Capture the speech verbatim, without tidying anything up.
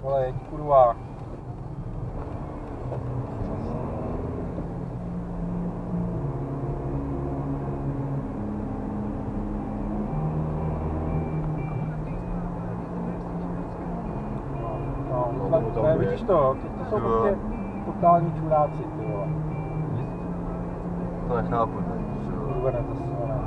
Vole, jeď kurva. No, no, to, to, vidíš to, to, to jsou prostě totální čuráci, ty vole. To nechápu, ne? Kurva, ne, to se ne.